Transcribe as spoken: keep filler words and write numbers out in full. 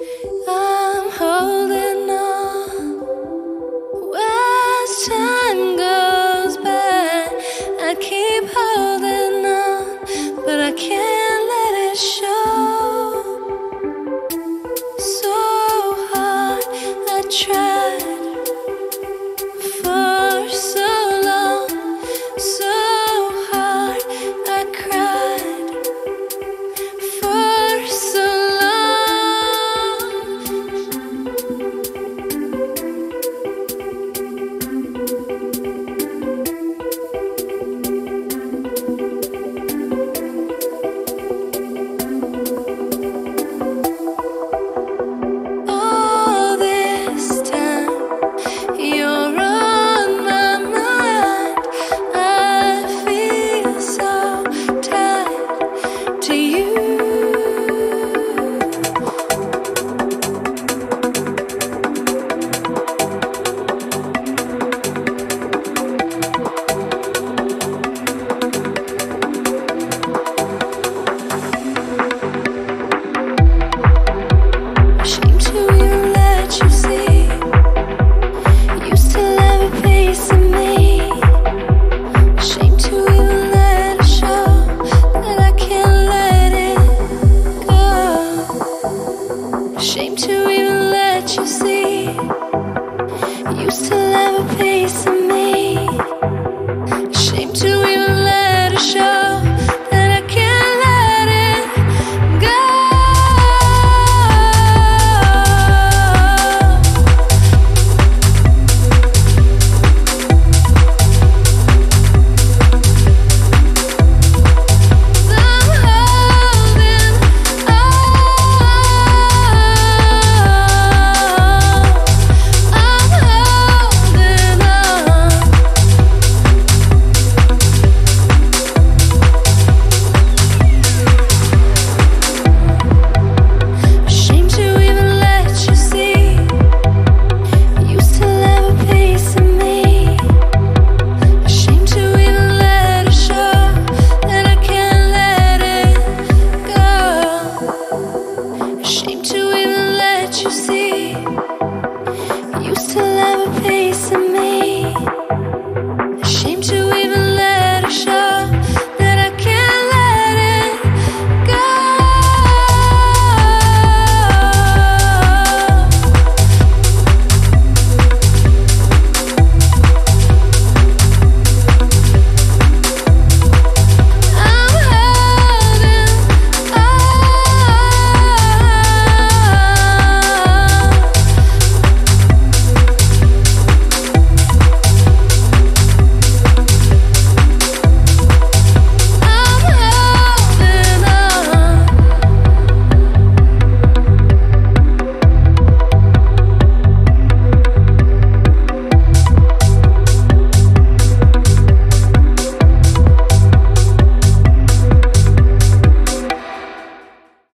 I'm holding on. As time goes by, I keep holding on, but I can't let it show. So hard I tried for so long, so hard I cried for so all this time. You're on my mind. I feel so tied to you. Ashamed to even let you see. You still have a piece of me. Ashamed to even let it show that I can't let it go. Ashamed to even let you see. You still have a piece of me. Ashamed to even let it show that I can't let it go. I'm holding on. I'm holding on. Ashamed to even let you see. You still have a piece of me. Ashamed to even let it show that I can't let it go. Ashamed to